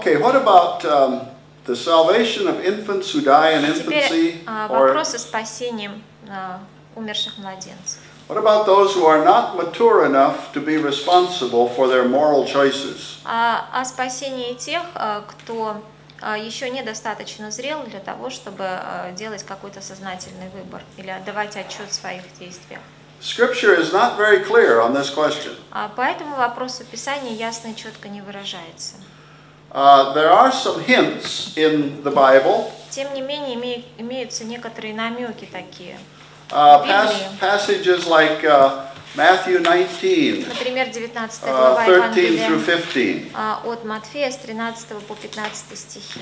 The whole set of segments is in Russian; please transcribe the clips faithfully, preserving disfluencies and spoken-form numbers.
Okay, what about um, the salvation of infants who die in infancy? Теперь вопрос о спасении умерших младенцев. What about those who are not mature enough to be responsible for their moral choices? А о спасении тех, кто еще недостаточно зрел для того, чтобы делать какой-то сознательный выбор или отдавать отчет в своих действиях. Scripture is not very clear on this question. По этому вопросу Писание ясно и четко не выражается. Uh, there are some hints in the Bible. Тем не менее, имеются некоторые намеки такие. Uh, pas passages like uh, Matthew nineteen, например, девятнадцатая глава uh, thirteen through fifteen. От Матфея с тринадцатого по пятнадцатый стихи.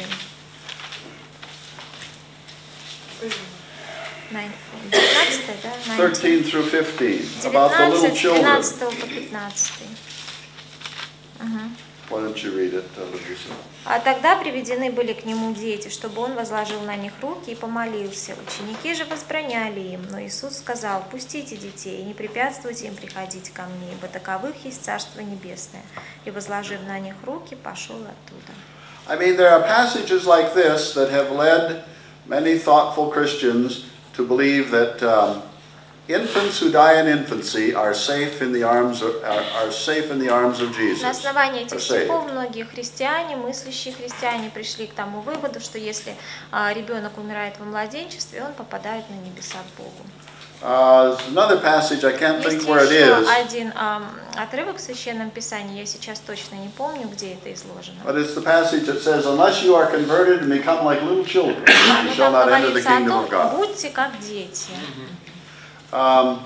девятнадцатая, да? thirteen through fifteen. About the little children. тринадцатого по пятнадцатый. Why don't you read it, Lisa? А тогда приведены были к нему дети, чтобы он возложил на них руки и помолился. Ученики же возбраняли им, но Иисус сказал: пустите детей и не препятствуйте им приходить ко мне, ибо таковых есть Царство Небесное. И возложив на них руки, пошел оттуда. I mean, there are passages like this that have led many thoughtful Christians to believe that um, infants who die in infancy are safe in the arms of, are, are safe in the arms of Jesus. На основании этих стихов многие христиане, мыслящие христиане, пришли к тому выводу, что если а, ребенок умирает во младенчестве, он попадает на небеса к Богу. Uh, another passage, I can't think where it is. Есть один а, отрывок в Священном Писании, я сейчас точно не помню, где это изложено. But it's the passage that says, "Unless you are converted and become like little children, you shall not enter the kingdom of God." Будьте как дети. Um,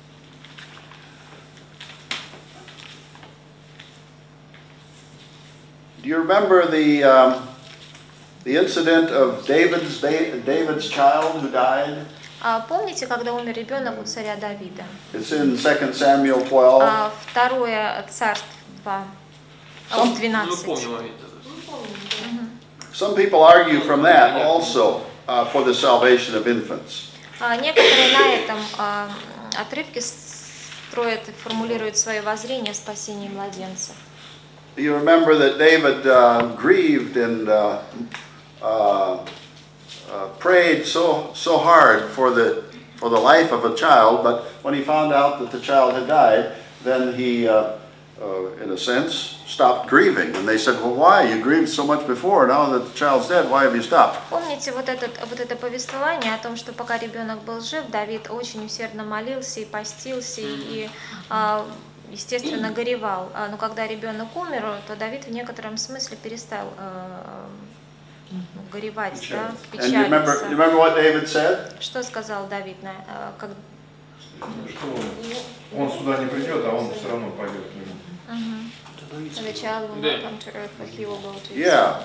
do you remember the um, the incident of David's David's child who died? Помните, когда умер ребенок у царя Давида? It's in Second Samuel twelve. Второе царство, двенадцать. Some people argue from that also uh, for the salvation of infants. Некоторые на этом отрывке строят и формулируют свое воззрение о спасении младенцев. You remember that David uh, grieved and uh, uh, uh, prayed so so hard for the for the life of a child, but when he found out that the child had died, then he, uh, uh, in a sense, stopped grieving. And they said, "Well, why? You grieved so much before. Now that the child's dead, why have you stopped?" Помните вот этот вот это повествование о том, что пока ребенок был жив, Давид очень усердно молился и постился и, естественно, горевал. Но когда ребенок умер, то Давид в некотором смысле перестал горевать, да, печалиться. And you remember, you remember what David said? Что сказал Давид, как? Что он сюда не придет, а он все равно пойдет к нему. The child will not come to earth, but he will go to his Yeah.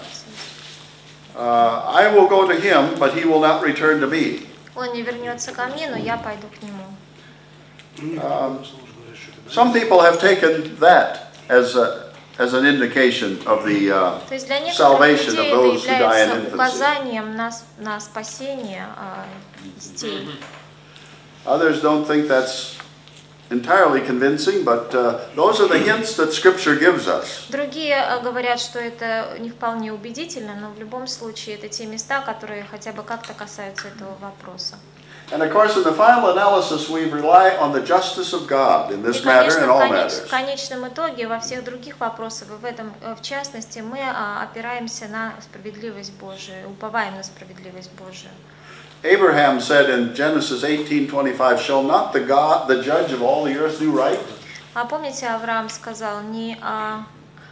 Uh, I will go to him, but he will not return to me. Он не вернется ко мне, но я пойду к нему. Um, some people have taken that as a as an indication of the uh, salvation of those who die in infancy. Указанием на на спасение детей. Others don't think that's entirely convincing, but uh, those are the hints that Scripture gives us. Другие говорят, что это не вполне убедительно, но в любом случае это те места, которые хотя бы как-то касаются этого вопроса. And of course, in the final analysis, we rely on the justice of God in this matter and all matters. В конечном итоге во всех других вопросах, в этом в частности, мы опираемся на справедливость Божию, уповаем на справедливость Божию. Abraham said in Genesis eighteen twenty-five, "Shall not the God, the judge of all the earth, do right?" А помните, Авраам сказал, не а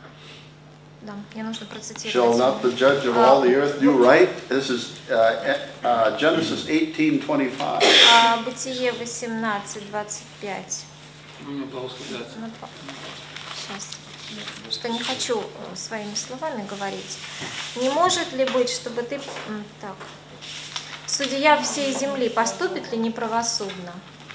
да, мне нужно процитировать. Shall not the judge of all the earth do right? This is uh, uh, Genesis eighteen twenty-five. А Бытие восемнадцать двадцать пять. Сейчас. Что не хочу своими словами говорить. Не может ли быть, чтобы ты так? Судья всей земли поступит ли неправосудно?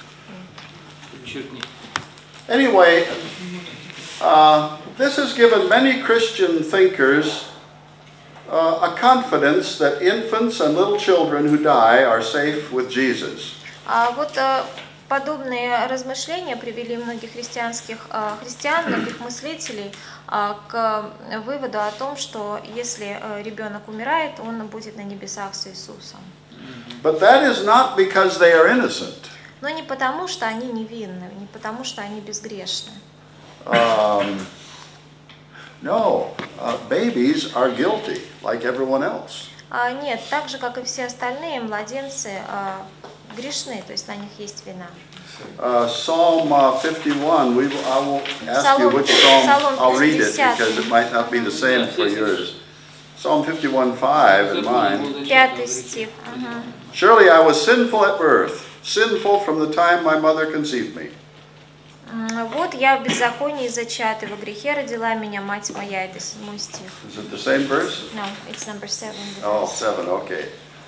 Anyway, uh, this has given many Christian thinkers uh, a confidence that infants and little children who die are safe with Jesus. А вот подобные размышления привели многих христианских э, христиан, многих мыслителей э, к выводу о том, что если э, ребенок умирает, он будет на небесах с Иисусом. But that is not because they are innocent. Но не потому, что они невинны, не потому, что они безгрешны. Um, no, uh, babies are guilty, like everyone else. А, нет, так же, как и все остальные, младенцы а, грешны, то есть на них есть вина. Uh, Psalm uh, fifty-one, we will, I will ask you Psalm- which psalm, Psalm I'll read it fifty. because it might not be the same for yours. Psalm fifty-one five in mine. Пятый стих. Ага. Surely I was sinful at birth, sinful from the time my mother conceived me. М, Вот я в беззаконии зачата, во грехе родила меня мать моя. Это седьмой стих. Is it the same verse? No, it's number seven. the Oh, verse. seven, okay.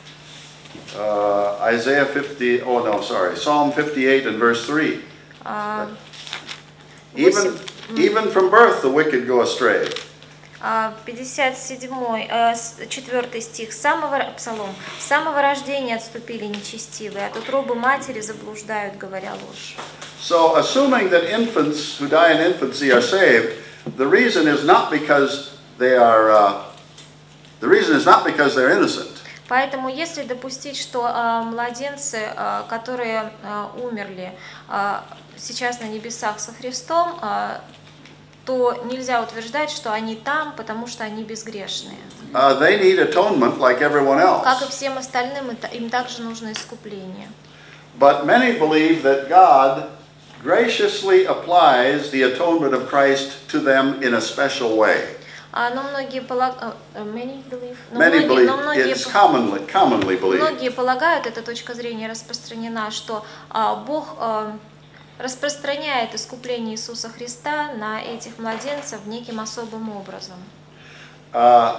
Uh, Isaiah fifty, oh no, sorry, Psalm fifty-eight and verse three. А, Even, even from birth the wicked go astray. а, пятьдесят седьмой, э, с- четвёртый стих. С самого, р- Псалом. С самого рождения отступили нечестивые, от утробы матери заблуждают, говоря ложь. So, assuming that infants who die in infancy are saved, the reason is not because they are, uh, the reason is not because they're innocent. Поэтому, если допустить, что а, младенцы, а, которые а, умерли а, сейчас на небесах со Христом, а, то нельзя утверждать, что они там, потому что они безгрешные. Uh, they need atonement like everyone Как и else. всем остальным, это- им также нужно искупление. But many believe that God graciously applies the atonement of Christ to them in a special way. А, но многие полагают, many believe, но Many многие, believe, но многие, it's commonly, commonly believed. многие полагают, эта точка зрения распространена, что а, Бог а, распространяет искупление Иисуса Христа на этих младенцев неким особым образом. Uh,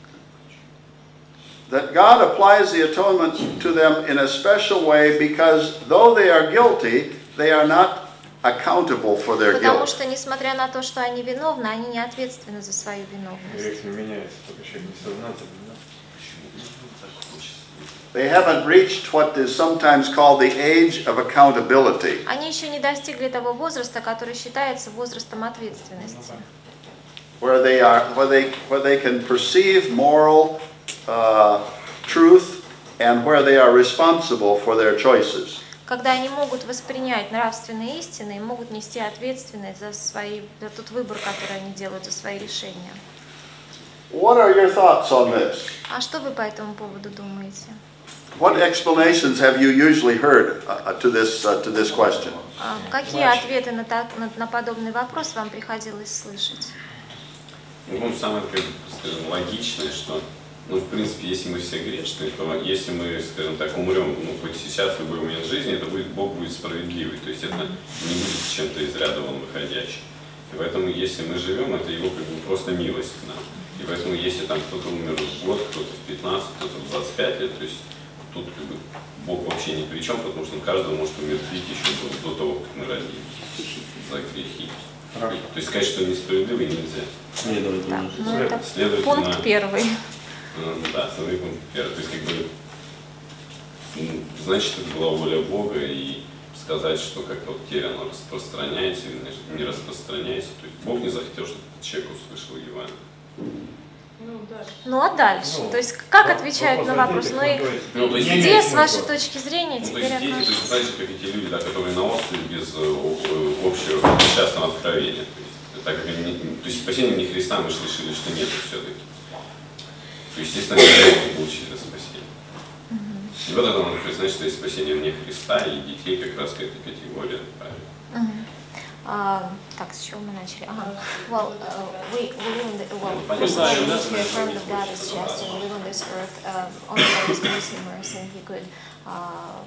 that God applies the atonement to them in a special way because though they are guilty, they are not accountable for their Потому guilt. что, несмотря на то, что они виновны, они не ответственны за свою виновность. Грех не меняется, только человек несознательный, да? They haven't reached what is sometimes called the age of accountability. Они еще не достигли того возраста, который считается возрастом ответственности. Where they are, where they, where they can perceive moral uh, truth and where they are responsible for their choices. Когда они могут воспринять нравственные истины и могут нести ответственность за, свои, за тот выбор, который они делают, за свои решения. What are your thoughts on this? А что вы по этому поводу думаете? What explanations have you usually heard uh, to this uh, to this question? А какие ответы на, та- на, на подобный вопрос вам приходилось слышать? Ну, самое, как бы, скажем, логичное, что, ну, в принципе, если мы все грешные, то если мы, скажем так, умрем, ну, хоть сейчас, в любой момент жизни, это будет, Бог будет справедливый, то есть это не будет чем-то из ряда вон выходящим. И поэтому, если мы живем, это его, как бы, просто милость к нам. И поэтому, если там кто-то умер в год, кто-то в пятнадцать, кто-то в двадцать пять лет, то есть тут, как бы, Бог вообще ни при чем, потому что каждого может умертвить еще до, до того, как мы родились за грехи. То есть сказать, что несправедливый нельзя. Да, ну это Следовательно, пункт первый. Ну, да, самый пункт первый. То есть, как бы, ну, значит, это была воля Бога, и сказать, что как-то вот теперь оно распространяется или не распространяется. То есть Бог не захотел, чтобы этот человек услышал Евангелие. Ну а дальше? Ну, То есть как да, отвечают на вопрос? Ну и Ну, то есть, Не где, имеет с вашей смысла. точки зрения, Ну, то теперь есть дети, то есть, относятся? знаете, как эти люди, да, которые на острове без э, о- общего частного откровения. То есть, так как они, не- то есть спасение не Христа, мы же решили, что нет все-таки. То есть, естественно, они не получили это спасение. И вот это можно признать, что есть спасение вне Христа, и детей как раз к этой категории отправили. Мгм. А, так, с чего мы начали? Ага. Well, uh, we, we live in the, well, Понятно. first of all, we need to affirm that God is just and we live on this earth uh, only by His mercy and mercy, and He could uh,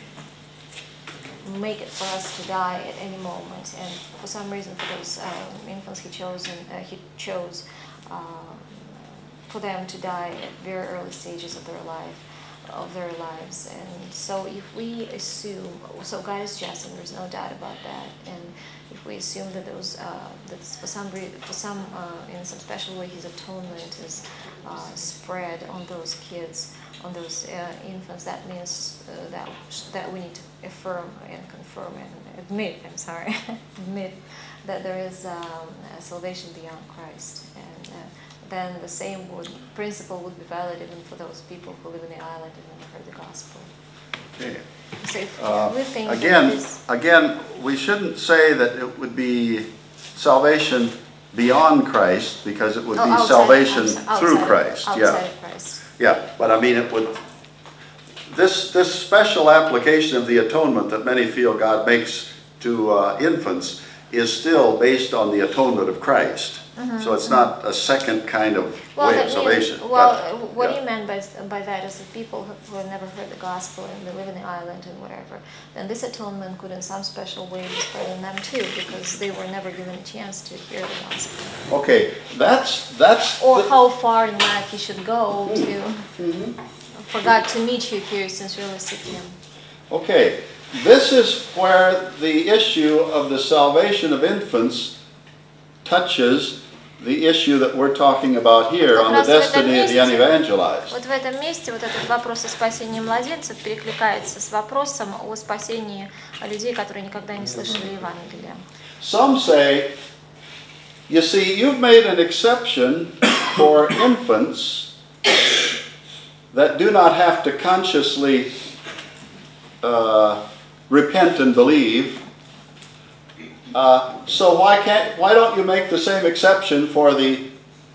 make it for us to die at any moment. And for some reason, for those uh, infants, He chose, and, uh, He chose uh, for them to die at very early stages of their life. of their lives. And so if we assume, so God is just, and there's no doubt about that. And if we assume that those, uh, that for some, re- for some, uh, in some special way, His atonement is uh, spread on those kids, on those uh, infants, that means uh, that that we need to affirm and confirm and admit. I'm sorry, admit that there is um, a salvation beyond Christ, and uh, then the same would, principle would be valid even for those people who live in the island and never heard the gospel. Okay. So if Uh, we think Again, that this, again, we shouldn't say that it would be salvation beyond Christ, because it would oh, be outside- salvation outside- through outside of- Christ. outside Yeah, of Christ. yeah. But I mean, it would. This this special application of the atonement that many feel God makes to uh, infants is still based on the atonement of Christ. So it's not a second kind of Well, way that of means- salvation. well, but, what yeah. you meant by, by that is that people who who have never heard the gospel and they live in the island and whatever, then this atonement could in some special way be spread on them too, because they were never given a chance to hear the gospel. Okay, that's that's. Or the- how far in life you should go to, for God to meet you if you sincerely seek Him. Okay, this is where the issue of the salvation of infants touches the issue that we're talking about here Как on the раз в этом destiny of the месте- unevangelized. Вот в этом месте вот этот вопрос о спасении младенцев перекликается с вопросом о спасении людей, которые никогда не слышали Евангелия. Some say, you see, you've made an exception for infants that do not have to consciously uh, repent and believe. Uh, so why can't, why don't you make the same exception for the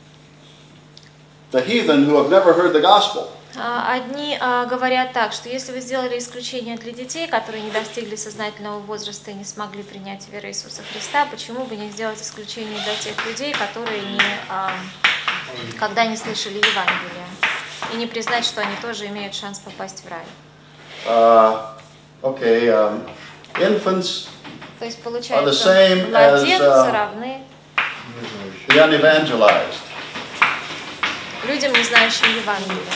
the heathen who have never heard the gospel? А, Одни а, говорят так, что если вы сделали исключение для детей, которые не достигли сознательного возраста и не смогли принять веру Иисуса Христа, почему бы не сделать исключение для тех людей, которые не, а, когда не слышали Евангелия, и не признать, что они тоже имеют шанс попасть в рай? Uh, okay, um, infants, То есть Are the получается, same младенцы as, uh, равны the unevangelized. людям, не знающим Евангелия.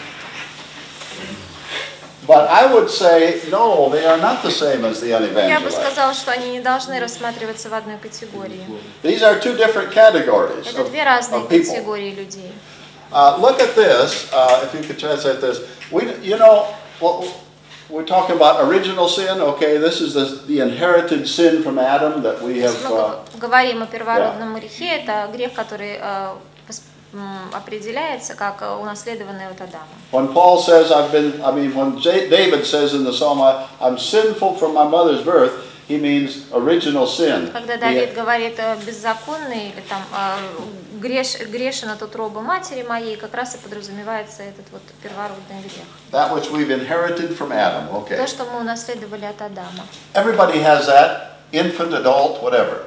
But I would say, no, they are not the same as the Я бы unevangelized. сказала, что они не должны рассматриваться в одной категории. These are two different categories Это of, две разные of people. категории людей. Uh, look at this, uh, if you could translate this. We, you know, what, we're talking about original sin. Okay, this is the, the inherited sin from Adam that we have. Мы Uh, говорим о первородном грехе, это грех, который э, вос- м, определяется как э, унаследованный от Адама. when Paul says, I've been, I mean, when J- David says in the Psalm, I, I'm sinful from my mother's birth, he means original sin. Когда The- Давид говорит э, беззаконный или там э, греш, грешен от утробы матери моей, как раз и подразумевается этот вот первородный грех. that which we've inherited from Adam. Okay. То, что мы унаследовали от Адама. Everybody has that, infant, adult, whatever.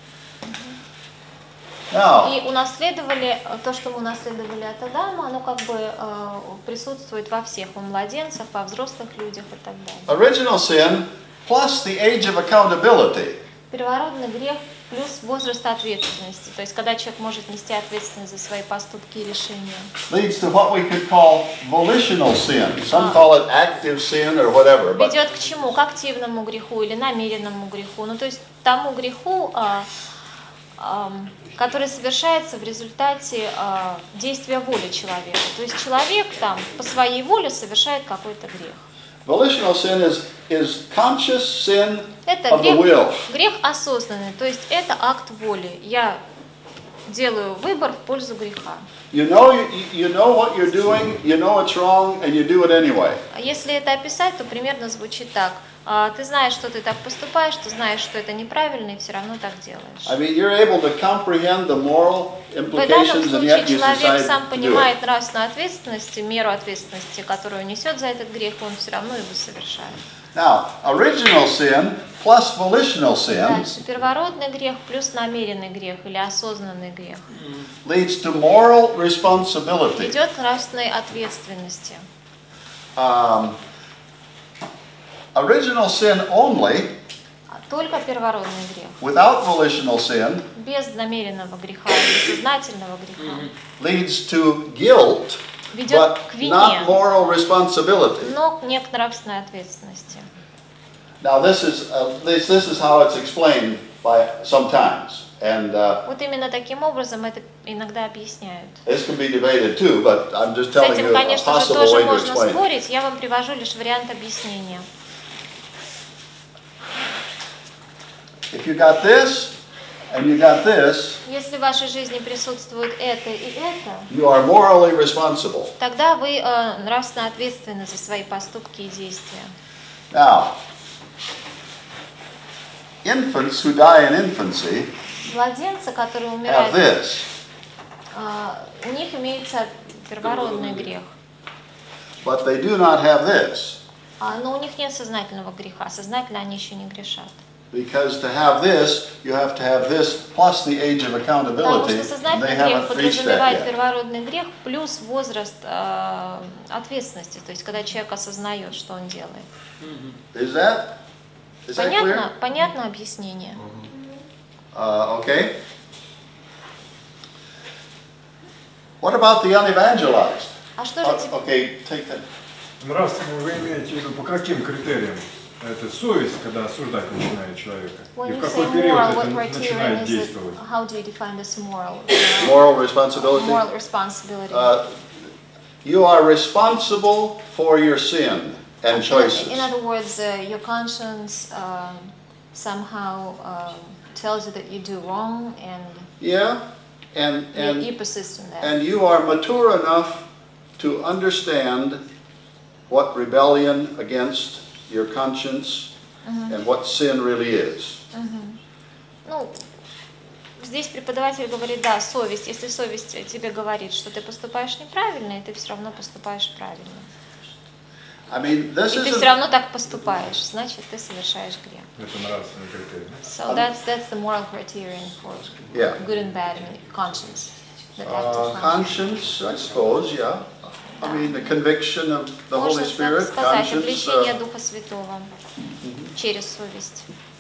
Now, И унаследовали, э, то, что мы унаследовали от Адама, оно как бы э, присутствует во всех, у младенцев, во взрослых людях и так далее. original sin plus the age of accountability. Первородный грех плюс возраст ответственности, то есть когда человек может нести ответственность за свои поступки и решения. Leads to what we could call volitional sin. Some call it active sin or whatever. But Ведет к чему? К активному греху или намеренному греху, ну то есть тому греху, а, ам, который совершается в результате а, действия воли человека. То есть человек там по своей воле совершает какой-то грех. volitional sin is, is conscious sin Это of the will. грех, грех осознанный, то есть это акт воли. Я делаю выбор в пользу греха. You know, you, you know what you're doing, you know it's wrong, and you do it anyway. А Если это описать, то примерно звучит так. А, Ты знаешь, что ты так поступаешь, ты знаешь, что это неправильно, и все равно так делаешь. I mean, you're able to comprehend the moral В данном implications, and случае yet you человек decide сам to do понимает it. нравственную ответственность, и меру ответственности, которую несет за этот грех, он все равно его совершает. Now, original sin plus volitional sin Дальше. Первородный грех плюс намеренный грех или осознанный грех leads to moral responsibility. ведет к нравственной ответственности. Um, original sin only, А Только первородный грех, without volitional sin, без намеренного греха или сознательного греха, leads to guilt ведет but к вине, not moral responsibility. но не к нравственной ответственности. Now this is uh, this this is how it's explained by sometimes, and uh, Вот именно таким образом это иногда объясняют. this can be debated too. But I'm just С telling этим, you a конечно же, possible тоже way to можно explain it. спорить, я вам привожу лишь вариант объяснения. If you got this and you got this, Если в вашей жизни присутствует это и это, you are morally responsible. тогда вы э, нравственно ответственны за свои поступки и действия. Now, infants who die in infancy Младенцы, которые have умирают, this. э, у них имеется первородный грех. But they do not have this. А, но у них нет сознательного греха. Сознательно они еще не грешат. Because to have this, you have to have this plus the age of Потому accountability. что And сознательный they грех haven't reached подразумевает that yet. первородный грех плюс возраст э, ответственности, то есть когда человек осознает, что он делает. Is that? Is that Понятно? clear? Понятно объяснение? Uh, okay. What about the unevangelized? А что же Uh, теперь? okay, take that. Нравственно вы имеете в виду по каким критериям? Это совесть, когда осуждать начинает человека? When И в you какой say период moral, what это criterion начинает is it? действовать? How do you define this moral? Moral responsibility. Moral responsibility. Uh, you are responsible for your sin and choices. In other words, uh, your conscience um, somehow um, tells you that you do wrong, and Yeah, and you, you and persist in that. and you are mature enough to understand what rebellion against your conscience and what sin really is. Ну, здесь преподаватель говорит, да, совесть. Если совесть тебе говорит, что ты поступаешь неправильно, и ты все равно поступаешь правильно. I mean, this И ты isn't. все равно так поступаешь, значит, ты совершаешь грех. Это нравственный критерий. So that's that's the moral criterion for Yeah. good and bad in conscience. The Uh, active conscience. conscience, I suppose, yeah. I mean, the conviction of the Holy Можно так Spirit, сказать, conscience. обличение Uh, Духа Святого через совесть.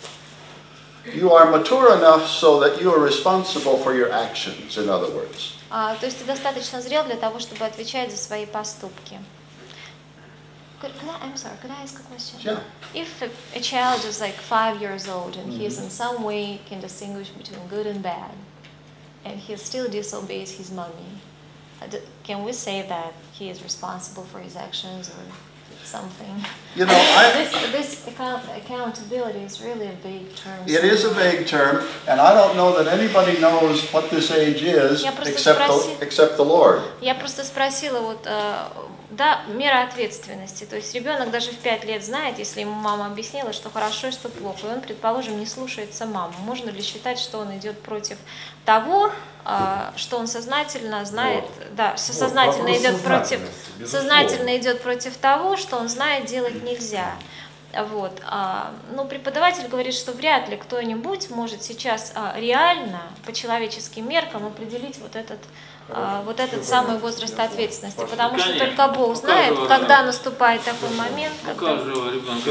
you are mature enough so that you are responsible for your actions, in other words. А, то есть ты достаточно зрел для того, чтобы отвечать за свои поступки. Could, could I, I'm sorry, could I ask a question? Yeah. If a, a child is like five years old and he is in some way can distinguish between good and bad, and he still disobeys his mommy, uh, d- can we say that he is responsible for his actions or something? You know, I, This, this account, accountability is really a vague term. it is a vague term, and I don't know that anybody knows what this age is Я просто except спросил- the, except the Lord. Я просто спросила, вот, э, да, мера ответственности. То есть ребенок даже в пять лет знает, если ему мама объяснила, что хорошо и что плохо, и он, предположим, не слушается маму. Можно ли считать, что он идет против того, э, что он сознательно знает, да, со- сознательно вопрос идет против, сознательности, безусловно. сознательно идет против того, что он знает делать нельзя. Вот. а, Но преподаватель говорит, что вряд ли кто-нибудь может сейчас а, реально, по человеческим меркам, определить вот этот, а, вот этот самый возраст ответственности. Потому что Конечно. только Бог У знает, каждого, когда наступает такой момент, У когда... каждого ребенка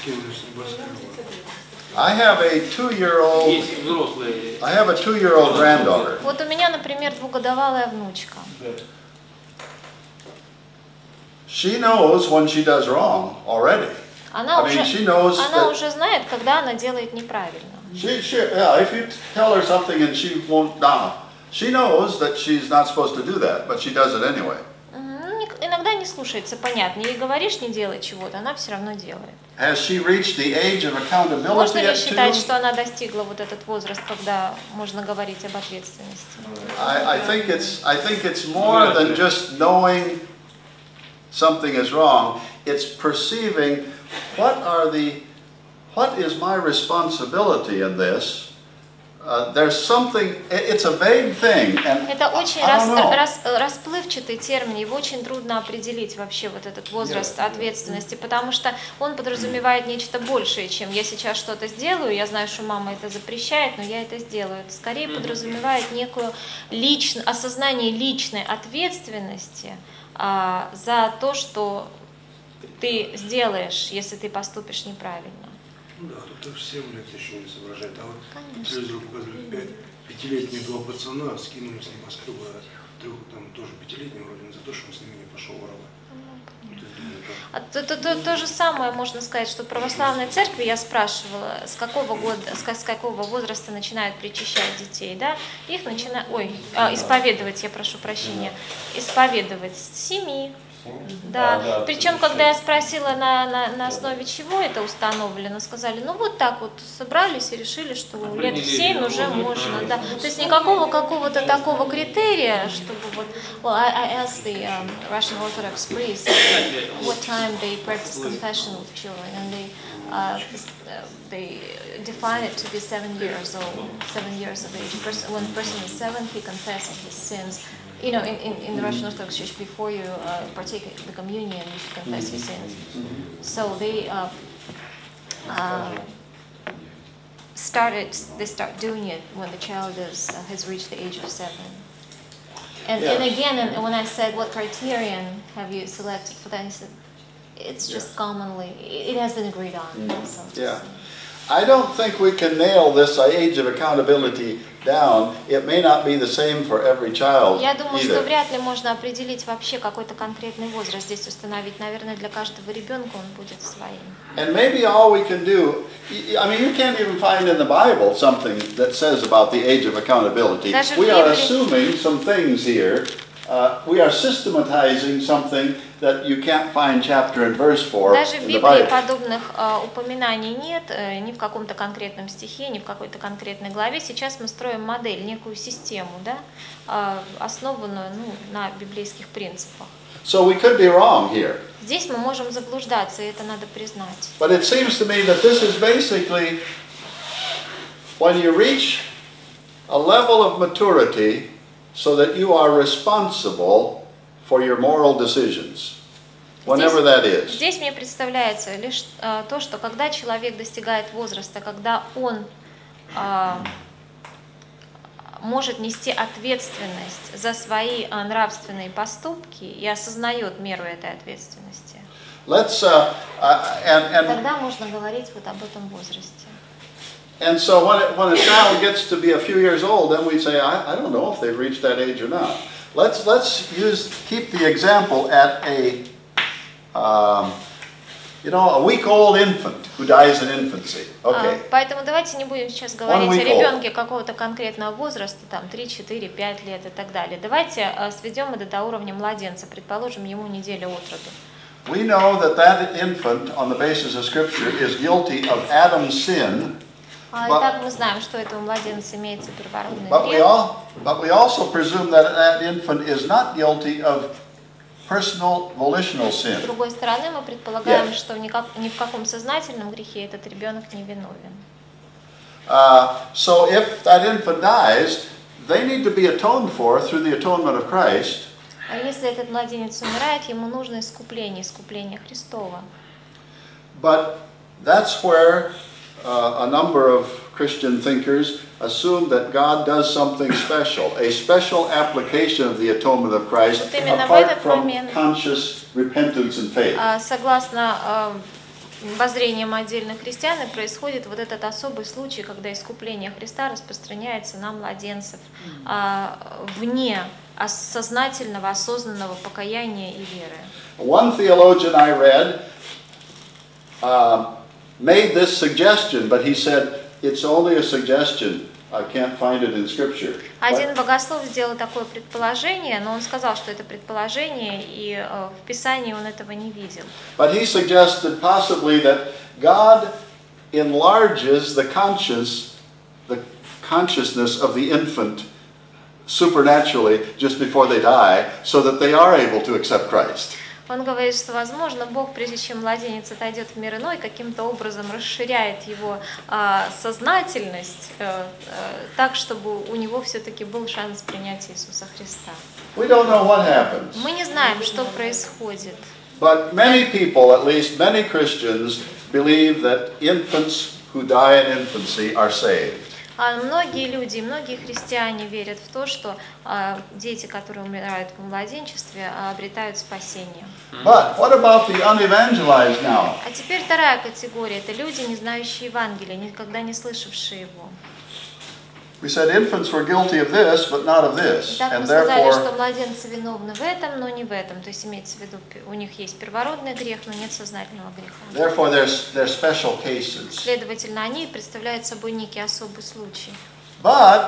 I have a two-year-old. есть взрослые. I have a two-year-old granddaughter. Вот у меня, например, двухгодовалая внучка. She knows when she does wrong already. Она, I mean, уже, she knows она that- уже знает, когда она делает неправильно. She, she, yeah, if you tell her something and she won't now, she knows that she's not supposed to do that, but she does it anyway. Мгм, ну, не- иногда не слушается, понятно. Ей говоришь не делай чего-то, она все равно делает. Has she reached the age of accountability Можно ли at считать, two? что она достигла вот этот возраст, когда можно говорить об ответственности? I, I think it's I think it's more than just knowing something is wrong. It's perceiving what are the what is my responsibility in this. Uh, there's something. it- It's a vague thing, and Это очень I рас- don't know. рас- расплывчатый термин, его очень трудно определить вообще вот этот возраст ответственности, потому что он подразумевает нечто большее, чем я сейчас что-то сделаю, я знаю, что мама это запрещает, но я это сделаю. Это скорее подразумевает некую лично, осознание личной ответственности а, за то, что ты сделаешь, если ты поступишь неправильно. Ну да, кто-то в семь лет еще не соображает. А вот по Конечно. телевизору показывают пять, пятилетних два пацана скинули с небоскреба трех, там тоже пятилетний вроде, за то, что он с ними не пошел воровать. Вот я думаю, как- А то, то, то, то же самое можно сказать, что в православной церкви, я спрашивала, с какого года, с, ка- с какого возраста начинают причащать детей, да? Их начинают, ой, а, исповедовать, я прошу прощения, исповедовать с семи. Да, А, да, причем, это когда я еще- спросила, на, на, на основе чего это установлено, сказали, ну вот так вот собрались и решили, что лет в семь уже можно, да. То есть никакого какого-то такого критерия, чтобы вот, well, I, I asked the um, Russian Orthodox priest what time they practice confession with children, and they uh, they define it to be seven years old, seven years of age. Person, when a person is seven, he confesses his sins. You know, in, in, in the Russian Orthodox Church, before you uh, partake in the communion, you should confess your sins. So they uh, uh, started, they start doing it when the child is, uh, has reached the age of seven. And, and Yeah. again, and when I said, what criterion have you selected for that, he said, it's just commonly, it has been agreed on. So to Yeah. say. I don't think we can nail this age of accountability down. It may not be the same for every child Я думаю, что either. вряд ли можно определить вообще какой-то конкретный возраст здесь установить. Наверное, для каждого ребенка он будет своим. And maybe all we can do, y- I mean, you can't even find in the Bible something that says about the age of accountability. Даже в We are Библии- assuming some things here. Uh, we are systematizing something that you can't find chapter and verse for Даже в in the Библии Bible. подобных э, упоминаний нет, э, ни в каком-то конкретном стихе, ни в какой-то конкретной главе. Сейчас мы строим модель, некую систему, да, э, основанную ну, на библейских принципах. So we could be wrong here. Здесь мы можем заблуждаться, и это надо признать. But it seems to me that this is basically when you reach a level of maturity so that you are responsible for your moral decisions, whenever that is. Здесь мне представляется лишь э, то, что когда человек достигает возраста, когда он э, может нести ответственность за свои э, нравственные поступки и осознает меру этой ответственности, Let's uh, uh, and and тогда можно говорить вот об этом возрасте. and so when it, when a child gets to be a few years old, then we say, I, I don't know if they've reached that age or not. Let's let's use keep the example at a um, you know a week old infant who dies in infancy. Okay. А, Поэтому давайте не будем сейчас говорить One о week old. ребенке какого-то конкретного возраста, там три, четыре, пять лет и так далее. Давайте э, сведем это до уровня младенца, предположим, ему неделя от роду. We know that that infant, on the basis of Scripture, is guilty of Adam's sin, А, But- Итак, мы знаем, что у этого младенца имеется первородный but we грех. all but we also presume that that infant is not guilty of personal volitional С sin. другой стороны, мы предполагаем, Yes. что никак, ни в каком сознательном грехе этот ребенок не виновен. Uh, so if that infant dies, they need to be atoned for through the atonement of Christ. А если этот младенец умирает, ему нужно искупление, искупление Христово. But that's where uh, a number of Christian thinkers assume that God does something special, a special application of the atonement of Christ Вот именно в apart этот from момент- conscious repentance and faith. А, Согласно а, воззрениям отдельных христиан, и происходит вот этот особый случай, когда искупление Христа распространяется на младенцев а, вне ос- сознательного, осознанного покаяния и веры. One theologian I read um, made this suggestion, but he said it's only a suggestion. I can't find it in Scripture. Один But, богослов сделал такое предположение, но он сказал, что это предположение, и э, в Писании он этого не видел. but he suggested possibly that God enlarges the conscience, the consciousness of the infant supernaturally just before they die, so that they are able to accept Christ. Он говорит, что, возможно, Бог, прежде чем младенец отойдет в мир иной, каким-то образом расширяет его а, сознательность а, а, так, чтобы у него все-таки был шанс принять Иисуса Христа. We don't know what happens. Мы не знаем, что происходит. But many people, at least many Christians, believe that infants who die in infancy are saved. А многие люди, многие христиане верят в то, что а, дети, которые умирают в младенчестве, а, обретают спасение. But what about the unevangelized now? А теперь вторая категория – это люди, не знающие Евангелия, никогда не слышавшие его. We said infants were guilty of this, but not of this. Итак, мы And сказали, что therefore, младенцы виновны в этом, но не в этом. То есть имеется в виду, у них есть первородный грех, но нет сознательного греха. therefore there's, there's special cases. Следовательно, они представляют собой некий особый случай. But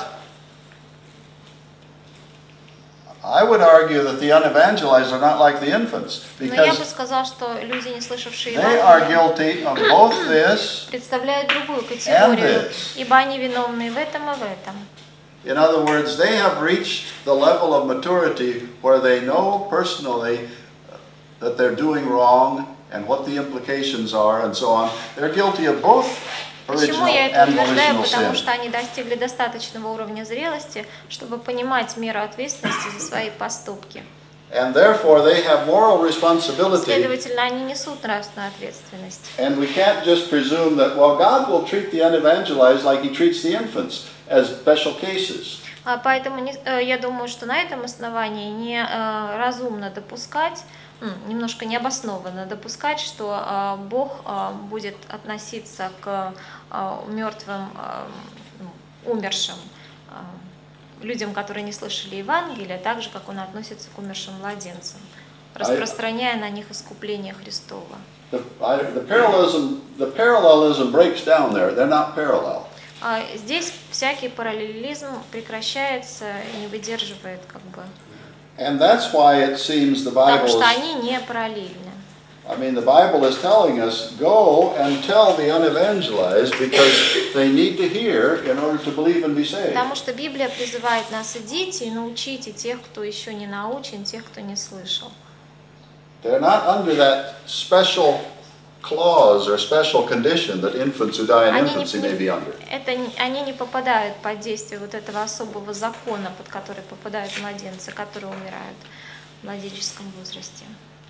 I would argue that the unevangelized are not like the infants, Но я бы because сказал, что люди, не слышавшие they are Евангелия, guilty of both this. представляют другую категорию, And this. ибо они виновны и в этом, и в этом. In other words, they have reached the level of maturity where they know personally that they're doing wrong and what the implications are and so on. They're guilty of both Почему original я это and утверждаю? volitional Потому sin. что они достигли достаточного уровня зрелости, чтобы понимать меру ответственности за свои поступки. And therefore they have moral responsibility. Следовательно, они несут нравственную ответственность. And we can't just presume that, well, God will treat the unevangelized like he treats the infants as special cases. А Поэтому не- э, я думаю, что на этом основании неразумно допускать, м, немножко необоснованно допускать, что э, Бог э, будет относиться к э, мертвым, э, ну, умершим э, людям, которые не слышали Евангелия, так же, как Он относится к умершим младенцам, распространяя на них искупление Христово. The, I, the parallelism, the parallelism breaks down there. They're not parallel. А Здесь всякий параллелизм прекращается и не выдерживает, как бы, And that's why it seems the потому Bible что is, они не параллельны. I mean, the Bible is telling us, go and tell the unevangelized because they need to hear in order to believe and be saved. Потому что Библия призывает нас: идите и научите тех, кто еще не научен, тех, кто не слышал. They're not under that special clause or special condition that infants who die in Они не, infancy may be under. это, не- они не попадают под действие вот этого особого закона, под который попадают младенцы, которые умирают в младенческом возрасте.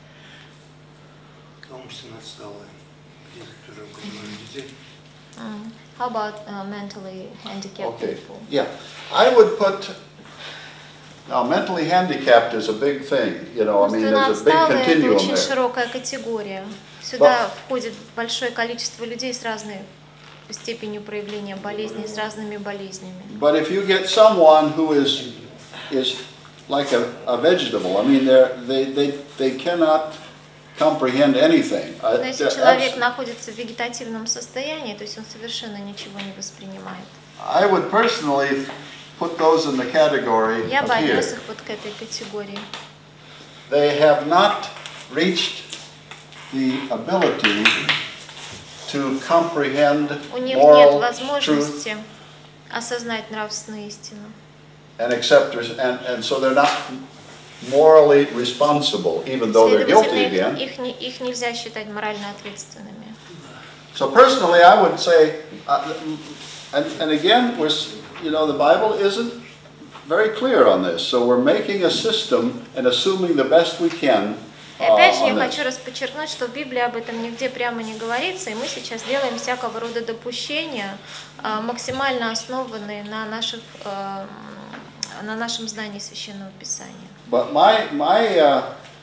А умственно отсталые, дети, которые угрожают детей. М. How about uh, mentally handicapped Okay, people? yeah. I would put, now mentally handicapped is a big thing, you know, I mean, Умственно there's a big отсталые — это continuum очень there. широкая категория. Сюда входит большое количество людей с разной степенью проявления болезни, с разными болезнями. But if you get someone who is, is like a, a vegetable, I mean, they're, they, they, they cannot comprehend anything. Uh, Но если they're человек abs- находится в вегетативном состоянии, то есть он совершенно ничего не воспринимает, I would personally put those in the category я бы of отнес here. их вот к этой категории. They have not reached the ability to comprehend У них нет moral truth возможности осознать нравственную истину. and accept, and, and so they're not morally responsible, even though they're guilty Следовательно, again. их, не- их нельзя считать морально ответственными. So personally, I would say, uh, and, and again, we're, s- you know, the Bible isn't very clear on this, so we're making a system and assuming the best we can И uh, опять же, я on хочу this. раз подчеркнуть, что в Библии об этом нигде прямо не говорится, и мы сейчас делаем всякого рода допущения, а, максимально основанные на, наших, а, на нашем знании Священного Писания. But my, my, uh,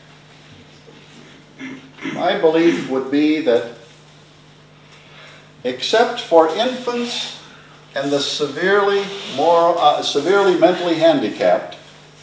my belief would be that except for infants and the severely moral, uh, severely mentally handicapped,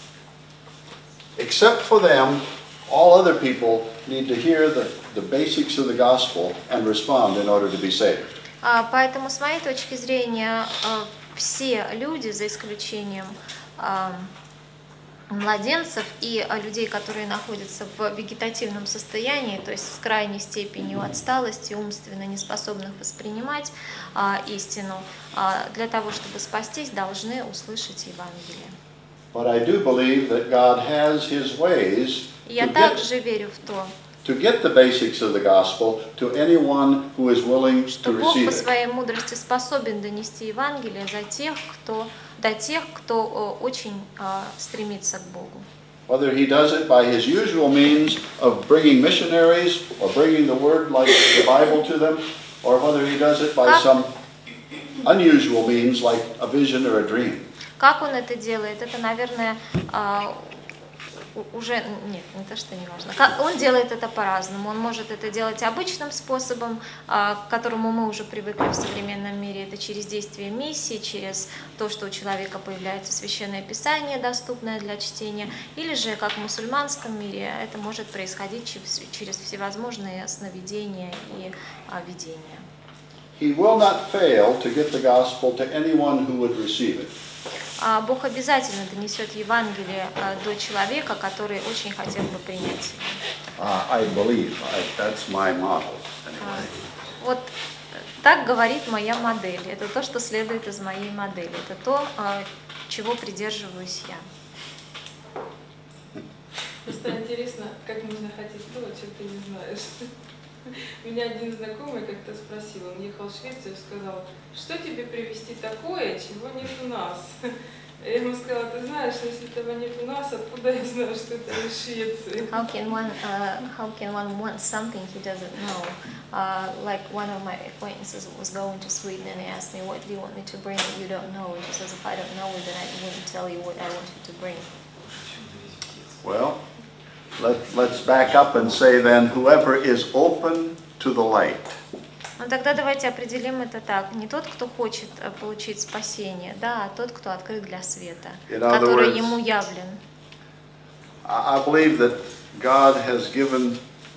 except for them, all other people need to hear the, the basics of the gospel and respond in order to be saved. А, Поэтому, с моей точки зрения, а, все люди, за исключением а, младенцев и а, людей, которые находятся в вегетативном состоянии, то есть с крайней степенью отсталости, умственно неспособных воспринимать а, истину, а, для того, чтобы спастись, должны услышать Евангелие. But I do believe that God has His ways И я to get, также верю в то, to get the basics of the gospel to anyone who is willing что to Бог receive по it. своей мудрости способен донести Евангелие за тех, кто, до тех, кто о, очень а, стремится к Богу. Whether He does it by His usual means of bringing missionaries or bringing the Word like the Bible to them, or whether He does it by Как- some unusual means like a vision or a dream. Как Он это делает? Это, наверное, а, у- уже, нет, не то, что не важно. Как- Он делает это по-разному. Он может это делать обычным способом, а, к которому мы уже привыкли в современном мире. Это через действие миссии, через то, что у человека появляется священное писание, доступное для чтения. Или же, как в мусульманском мире, это может происходить через, через всевозможные сновидения и а, видения. He will not fail to get the gospel to anyone who would receive it. А Бог обязательно донесет Евангелие а, до человека, который очень хотел бы принять его. Uh, I believe. I, that's my model. А, Anyway. Вот так говорит моя модель. Это то, что следует из моей модели. Это то, а, чего придерживаюсь я. Просто интересно, как можно хотеть то, о чем ты не знаешь. Меня один знакомый как-то спросил, он ехал в Швецию и сказал, что тебе привезти такое, чего нет у нас? Я ему сказала, ты знаешь, если этого нет у нас, откуда я знаю, что это из Швеции? How can one, uh, how can one want something he doesn't know? Uh, like one of my acquaintances was going to Sweden and he asked me, what do you want me to bring that you don't know? And she says, if I don't know it, then I wouldn't tell you what I want you to bring. Well, let, let's back up and say then, whoever is open to the light. Ну тогда давайте определим это так. Не тот, кто хочет э, получить спасение, да, а тот, кто открыт для света, In other который words, ему явлен. I I believe that God has given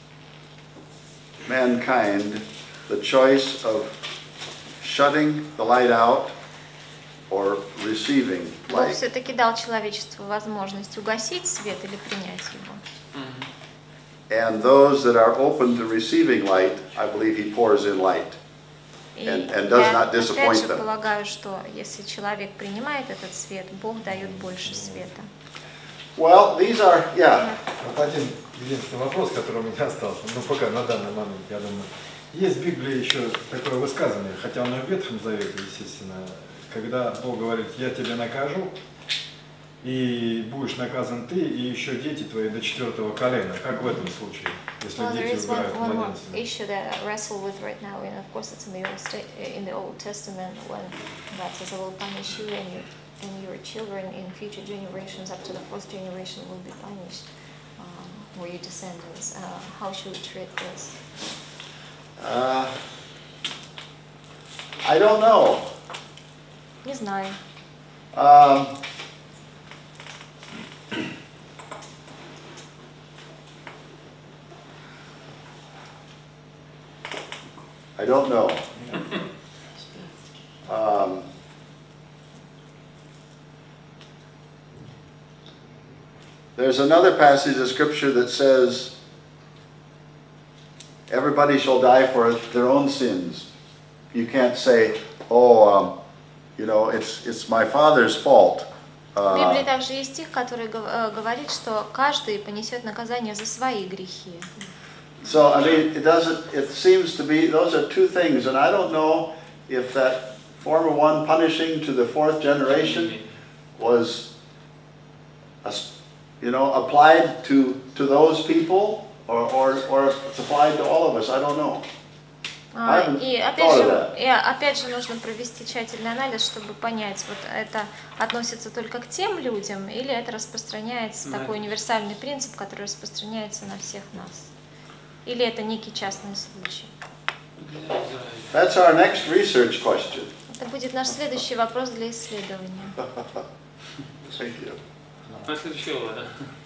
mankind the choice of shutting the light out or receiving Бог light. все-таки дал человечеству возможность угасить свет или принять его. And those that are open to receiving light, I believe He pours in light. И And- and does я not опять disappoint же them. полагаю, что если человек принимает этот свет, Бог дает больше света. Well, these are, yeah. Вот один единственный вопрос, который у меня остался, ну пока на данный момент, я думаю. Есть в Библии еще такое высказывание, хотя оно в Ветхом Завете, естественно, когда Бог говорит, я тебя накажу, и будешь наказан ты, и еще дети твои до четвертого колена. Как в этом случае, если Well, there дети is one, убирают one more младенцев? issue that I wrestle with right now, and of course it's in the Old, Sta- in the Old Testament when God says, I will punish you and your, and your children in future generations up to the fourth generation will be punished, um, or your descendants. Uh, how should we treat this? Uh, I don't know. Не знаю. Um, I don't know. Um, there's another passage of scripture that says, everybody shall die for their own sins. You can't say, oh, um, you know, it's, it's my father's fault. В Библии Uh, также есть стих, который гов- э, говорит, что каждый понесет наказание за свои грехи. So, I mean, it doesn't, it seems to be, those are two things, and I don't know if that former one punishing to the fourth generation was, as- you know, applied to, to those people, or, or, or if it's applied to all of us, I don't know. А, I haven't И опять thought of же, that. и опять же нужно провести тщательный анализ, чтобы понять, вот это относится только к тем людям, или это распространяется, Да. такой универсальный принцип, который распространяется на всех нас. Или это некий частный случай. That's our next research question. Это будет наш следующий вопрос для исследования. Thank you. На следующего, да.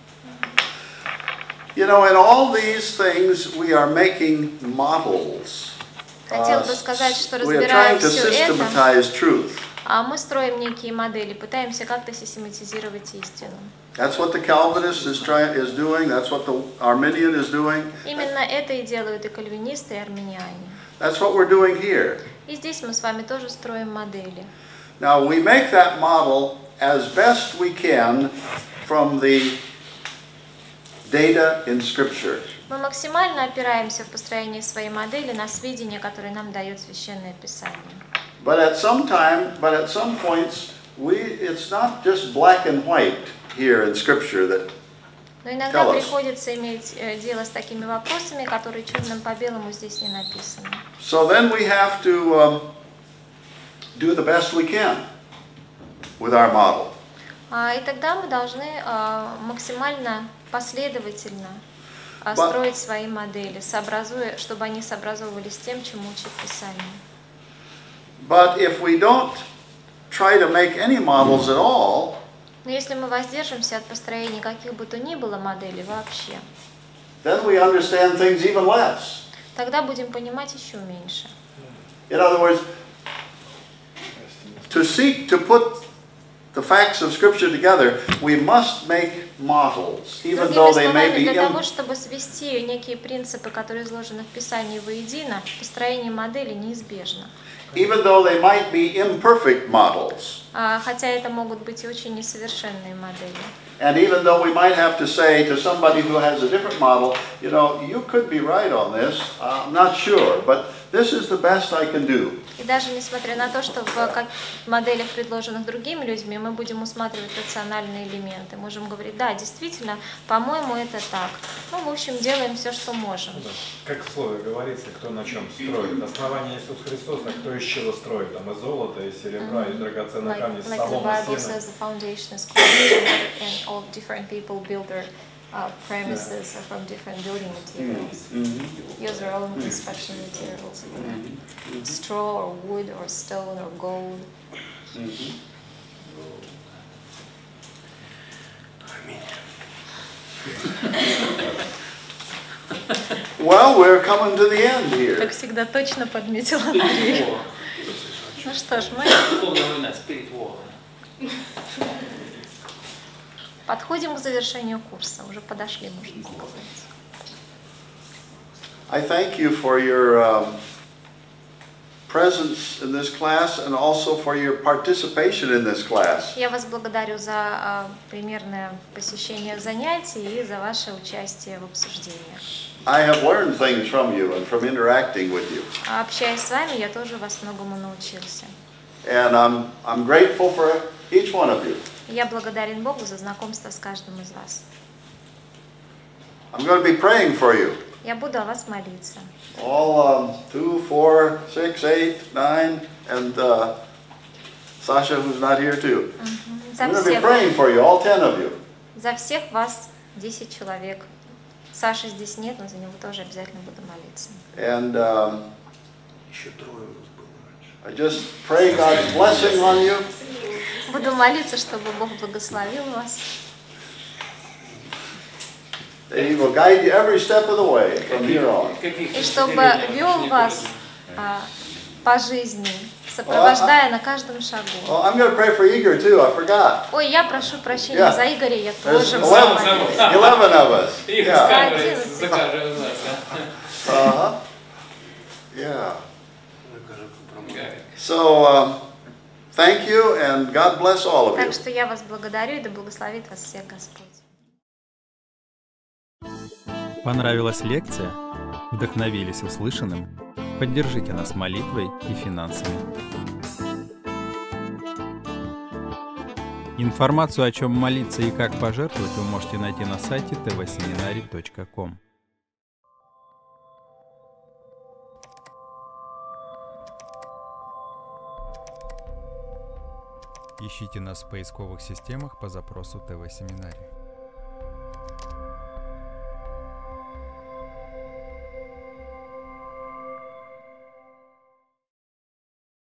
You know, in all these things, we are making models. Хотел бы Uh, сказать, что we are разбирая trying to все это, systematize truth. а мы строим некие модели, пытаемся как-то систематизировать истину. That's what the Calvinist is trying is doing. That's what the Arminian is doing. Именно это и делают и кальвинисты, и армяне. That's what we're doing here. И здесь мы с вами тоже строим модели. Now we make that model as best we can from the data in Scripture. Мы максимально опираемся в построении своей модели на сведения, которые нам дает Священное Писание. But at some time, but at some points, we it's not just black and white here in Scripture that Но иногда Tell us. приходится иметь э, дело с такими вопросами, которые черным по белому здесь не написаны. So then we have to um, do the best we can with our model. А, и тогда мы должны а, максимально последовательно а, But- строить свои модели, сообразуя, чтобы они сообразовывались с тем, чему учит Писание. But if we don't try to make any models at all, Но если мы воздержимся от построения каких бы то ни было моделей вообще, then we understand things even less. тогда будем понимать еще меньше. In other words, to seek to put the facts of Scripture together, we must make models, even though Другими they may словами, be для того, im- чтобы свести некие принципы, которые изложены в Писании, воедино, построение модели неизбежно. even though they might be imperfect models. А, Хотя это могут быть и очень несовершенные модели. And even though we might have to say to somebody who has a different model, you know, you could be right on this, I'm not sure, but this is the best I can do. И даже несмотря на то, что в как- моделях, предложенных другими людьми, мы будем усматривать рациональные элементы, можем говорить, да, действительно, по-моему, это так. Ну, в общем, делаем все, что можем. Да. Как в слове говорится, кто на чем строит. Основание Иисус Христос, а кто из чего строит? Там из золота, из серебра, из драгоценных Like, камней, из like the соломы, Bible сена. says, the foundation is called, and all different people build their uh, premises from different building materials. Use their own construction materials. Straw or wood or stone or gold. Well, we're coming to the end here. Как всегда точно подметил Андрей. War. Ну что ж, мы Духовная война, spirit war. подходим к завершению курса. Уже подошли, можно сказать. I thank you for your um, presence in this class and also for your participation in this class. Я вас благодарю за а, примерное посещение занятий и за ваше участие в обсуждениях. I have learned things from you and from interacting with you. А общаясь с вами, я тоже вас многому научился. And I'm, I'm grateful for each one of you. Я благодарен Богу за знакомство с каждым из вас. I'm going to be praying for you. Я буду о вас молиться. All um, two, four, six, eight, nine, and uh, Sasha, who's not here too. За I'm going to be всех, praying for you, all ten of you. за всех вас десять человек. Саши здесь нет, но за него тоже обязательно буду молиться. And um, Еще трое у нас было раньше. I just pray God's blessing on you. Буду молиться, чтобы Бог благословил вас, That He will guide you every step of the way from here on. и чтобы вел вас а, по жизни, сопровождая на каждом шагу. Well, I'm going to pray for Igor too. I forgot. Ой, я прошу прощения Yeah. за Игоря, я There's тоже eleven, молюсь. eleven of us. Их Yeah. сканывает за каждого из нас, да? Uh-huh. Yeah. Мне кажется, про Гарик. So, um, thank you and God bless all of you. Так что я вас благодарю, и да благословит вас всех Господь. Понравилась лекция? Вдохновились услышанным? Поддержите нас молитвой и финансами. Информацию, о чем молиться и как пожертвовать, вы можете найти на сайте тэ вэ семинарий точка ком. Ищите нас в поисковых системах по запросу тэ вэ Семинарий.